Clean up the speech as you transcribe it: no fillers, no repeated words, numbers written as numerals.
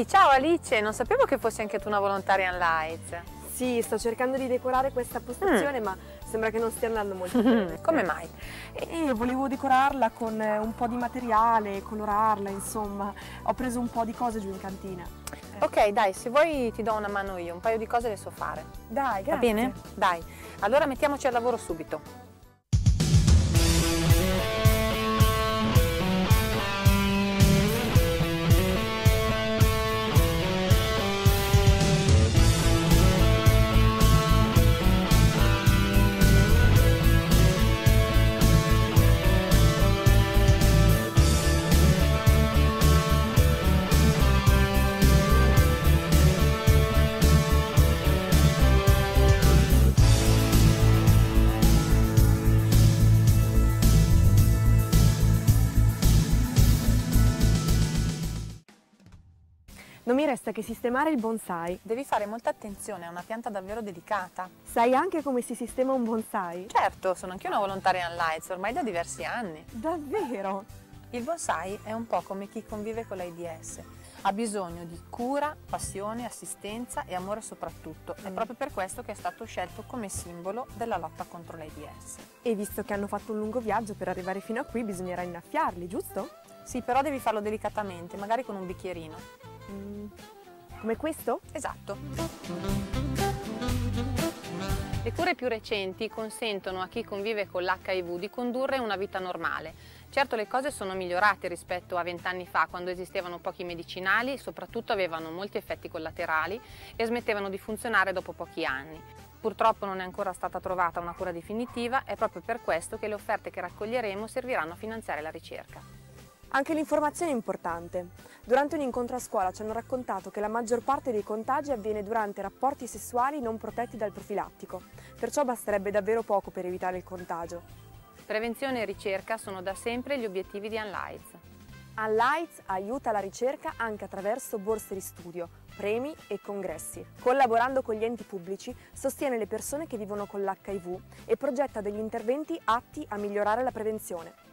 Ehi, ciao Alice, non sapevo che fossi anche tu una volontaria in Lights. Sì, sto cercando di decorare questa postazione, ma sembra che non stia andando molto bene. Come mai? E volevo decorarla con un po' di materiale, colorarla, insomma. Ho preso un po' di cose giù in cantina. Ok, dai, se vuoi ti do una mano io, un paio di cose le so fare. Dai, grazie. Va bene? Dai, allora mettiamoci al lavoro subito. Non mi resta che sistemare il bonsai. Devi fare molta attenzione, è una pianta davvero delicata. Sai anche come si sistema un bonsai? Certo, sono anche io una volontaria in Lights, ormai da diversi anni. Davvero? Il bonsai è un po' come chi convive con l'AIDS. Ha bisogno di cura, passione, assistenza e amore soprattutto. È proprio per questo che è stato scelto come simbolo della lotta contro l'AIDS. E visto che hanno fatto un lungo viaggio per arrivare fino a qui, bisognerà innaffiarli, giusto? Sì, però devi farlo delicatamente, magari con un bicchierino. Come questo? Esatto. Le cure più recenti consentono a chi convive con l'HIV di condurre una vita normale. Certo, le cose sono migliorate rispetto a 20 anni fa, quando esistevano pochi medicinali, soprattutto avevano molti effetti collaterali e smettevano di funzionare dopo pochi anni. Purtroppo non è ancora stata trovata una cura definitiva, è proprio per questo che le offerte che raccoglieremo serviranno a finanziare la ricerca. Anche l'informazione è importante. Durante un incontro a scuola ci hanno raccontato che la maggior parte dei contagi avviene durante rapporti sessuali non protetti dal profilattico, perciò basterebbe davvero poco per evitare il contagio. Prevenzione e ricerca sono da sempre gli obiettivi di Unlights. Unlights aiuta la ricerca anche attraverso borse di studio, premi e congressi. Collaborando con gli enti pubblici, sostiene le persone che vivono con l'HIV e progetta degli interventi atti a migliorare la prevenzione.